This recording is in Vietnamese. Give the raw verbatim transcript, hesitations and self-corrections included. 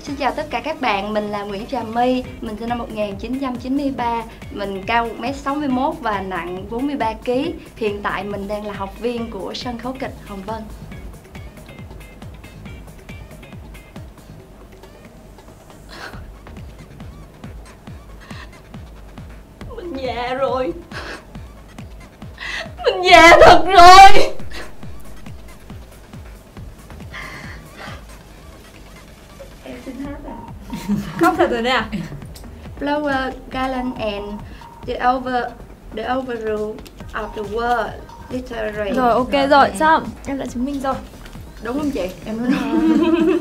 Xin chào tất cả các bạn, mình là Nguyễn Trà My, mình sinh năm một nghìn chín trăm chín mươi ba, mình cao một mét sáu mươi mốt và nặng bốn mươi ba ki lô gam. Hiện tại mình đang là học viên của sân khấu kịch Hồng Vân. Mình già rồi. Mình già thật rồi. Em xin hát à. Khóc thật rồi đấy à? Flower Garland and the over the overrule of the world literary. Rồi ok rồi, xong em đã chứng minh rồi. Đúng không chị? Em nói đúng.